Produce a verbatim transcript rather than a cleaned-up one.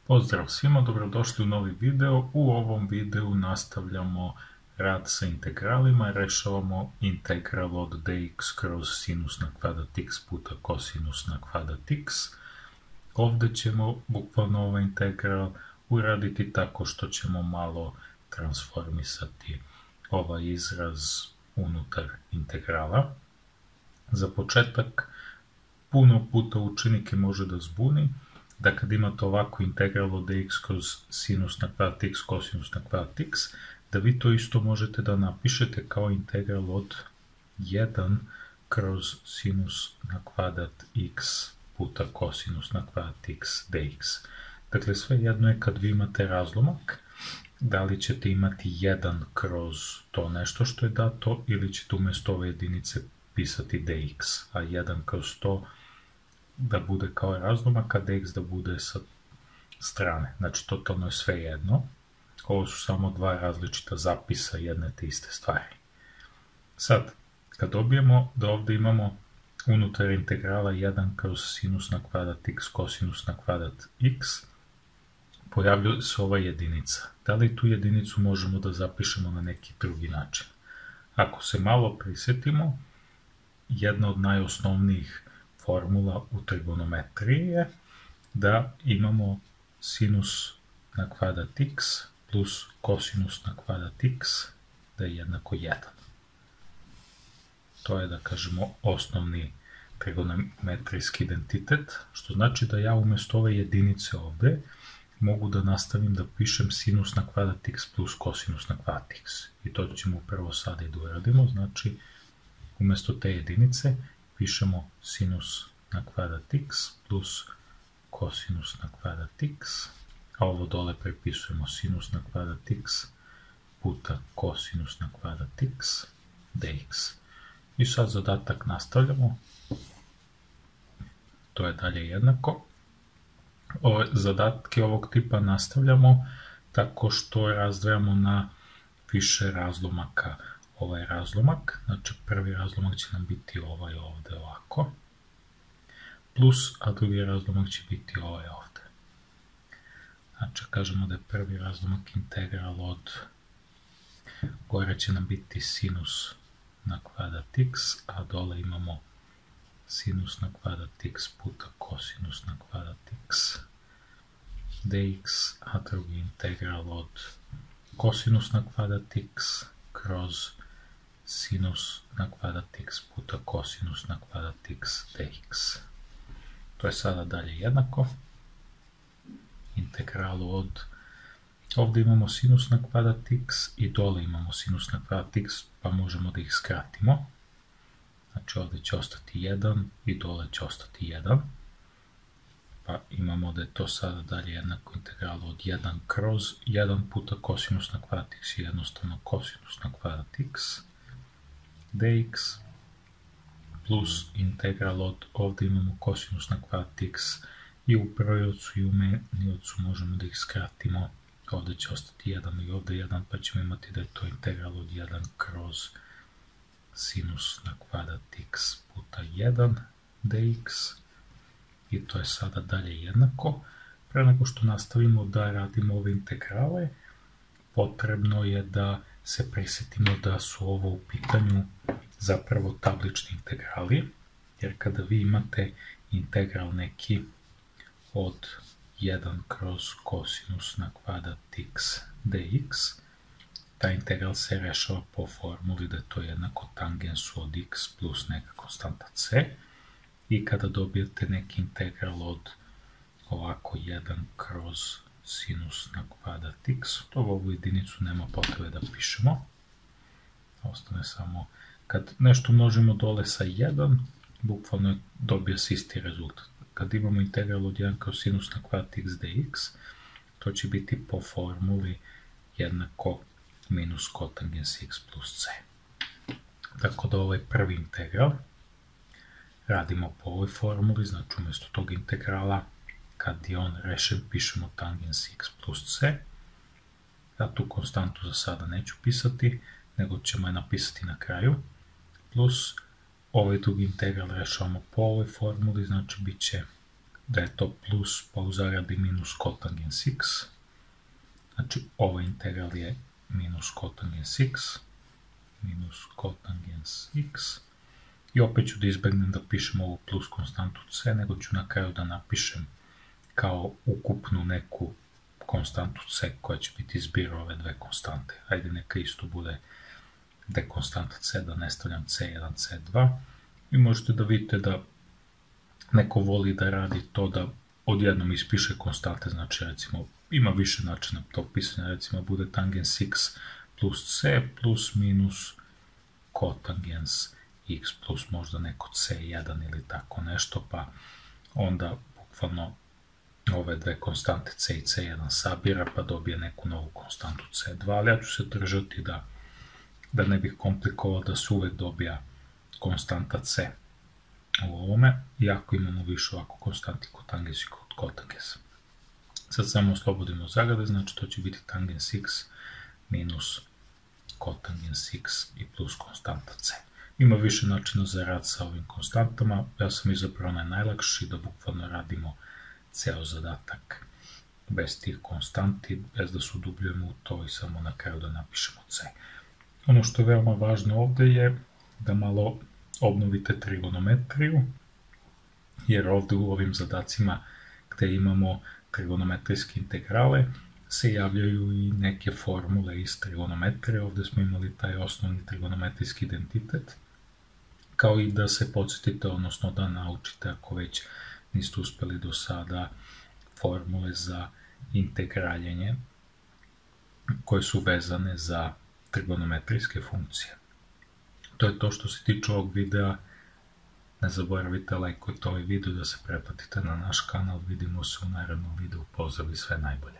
Pozdrav svima, dobrodošli u novi video. U ovom videu nastavljamo rad sa integralima, rešavamo integral od dx kroz sinus na kvadrat x puta kosinus na kvadrat x. Ovde ćemo bukvalno ovaj integral uraditi tako što ćemo malo transformisati ovaj izraz unutar integrala. Za početak, puno puta učenike može da zbuni da kad imate ovako integral od dx kroz sinus na kvadrat x kosinus na kvadrat x, da vi to isto možete da napišete kao integral od jedan kroz sinus na kvadrat x puta kosinus na kvadrat x dx. Dakle, sve jedno je kad vi imate razlomak, da li ćete imati jedan kroz to nešto što je dato ili ćete umjesto ove jedinice pisati dx, a jedan kroz to da bude kao razlomak, a dx da bude sa strane. Znači, totalno je sve jedno. Ovo su samo dva različita zapisa jedne te iste stvari. Sad, kad dobijemo da ovde imamo unutar integrala jedan kroz sinus na kvadrat x kosinus na kvadrat x, pojavljuje se ova jedinica. Da li tu jedinicu možemo da zapišemo na neki drugi način? Ako se malo prisjetimo, jedna od najosnovnijih formula u trigonometriji je da imamo sinus na kvadrat x plus kosinus na kvadrat x da je jednako jedan. To je, da kažemo, osnovni trigonometrijski identitet, što znači da ja umjesto ove jedinice ovde mogu da nastavim da pišem sinus na kvadrat x plus kosinus na kvadrat x. I to ćemo prvo sada i da uradimo, znači umjesto te jedinice pišemo sinus na kvadrat x plus kosinus na kvadrat x, a ovo dole prepisujemo sinus na kvadrat x puta kosinus na kvadrat x dx. I sad zadatak nastavljamo. To je dalje jednako. Ove zadatke ovog tipa nastavljamo tako što razdvajamo na više razlomaka ovaj razlomak. Znači, prvi razlomak će nam biti ovaj ovde ovako, plus, a drugi razlomak će biti ovaj ovde. Znači, kažemo da je prvi razlomak integral od, gore će nam biti sinus na kvadrat x, a dole imamo sinus na kvadrat x puta kosinus na kvadrat x dx, a drugi integral od kosinus na kvadrat x kroz sinus na kvadrat x puta kosinus na kvadrat x dx. To je sada dalje jednako integralu od, ovdje imamo sinus na kvadrat x i dole imamo sinus na kvadrat x, pa možemo da ih skratimo. Znači, ovdje će ostati jedan i dole će ostati jedan. Pa imamo da je to sada dalje jednako integralu od jedan kroz jedan puta kosinus na kvadrat x i jednostavno kosinus na kvadrat x dx plus integral od, ovdje imamo kosinus na kvadrat x i u brojevcu i u meniocu možemo da ih skratimo. Ovdje će ostati jedan i ovdje jedan, pa ćemo imati da je to integral od jedan kroz sinus na kvadrat x puta jedan dx. I to je sada dalje jednako. Pre nego što nastavimo da radimo ove integrale, potrebno je da se prisjetimo da su ovo u pitanju zapravo tablični integrali, jer kada vi imate integral neki od jedan kroz kosinus na kvadrat x dx, taj integral se rešava po formuli da je to jednako tangensu od x plus neka konstanta c, i kada dobijete neki integral od ovako jedan kroz sinus na kvadrat x, to ovu jedinicu nema potrebe da pišemo. Ostane samo, kad nešto množimo dole sa jedan, bukvalno dobije se isti rezultat. Kad imamo integral od jedan kroz sinus na kvadrat x dx, to će biti po formuli jednako minus kotangens x plus c. Tako da ovaj prvi integral radimo po ovoj formuli, znači umjesto tog integrala, kad je on rešen, pišemo tangens x plus c. Ja tu konstantu za sada neću pisati, nego ćemo je napisati na kraju, plus ovaj drugi integral rešavamo po ovoj formuli, znači bit će da je to plus pa u zaradi minus kotangens x. Znači, ovaj integral je minus kotangens x, minus kotangens x. I opet ću da izbegnem da pišem ovu plus konstantu c, nego ću na kraju da napišem kao ukupnu neku konstantu c koja će biti zbir ove dve konstante. Ajde, neka isto bude da je konstanta c, da ne stavljam c jedan, c dva. I možete da vidite da neko voli da radi to da odjednom ispiše konstante, znači recimo ima više načina tog pisanja, recimo bude tangens x plus c plus minus kotangens x plus možda neko c jedan ili tako nešto, pa onda bukvalno ove dve konstante c i c jedan sabira pa dobije neku novu konstantu c dva, ali ja ću se držati da, da ne bih komplikovao da se uvek dobija konstanta c u ovome, iako imamo više ovako konstanti kotangens i kotangens. Sad samo oslobodimo zagrade, znači to će biti tangens x minus kotangens x i plus konstanta c. Ima više načina za rad sa ovim konstantama, ja sam izabrao onaj najlakši da bukvalno radimo ceo zadatak bez tih konstanti, bez da se udubljujemo u to i samo na kraju da napišemo c. Ono što je veoma važno ovde je da malo obnovite trigonometriju, jer ovde u ovim zadacima gde imamo trigonometrijske integrale se javljaju i neke formule iz trigonometrije. Ovde smo imali taj osnovni trigonometrijski identitet, kao i da se podsjetite, odnosno da naučite, ako već niste uspeli do sada, formule za integraljenje koje su vezane za trigonometrijske funkcije. To je to što se tiče ovog videa. Ne zaboravite lajkujte ovaj video, da se pretplatite na naš kanal. Vidimo se u narednom videu. Pozdrav i sve najbolje.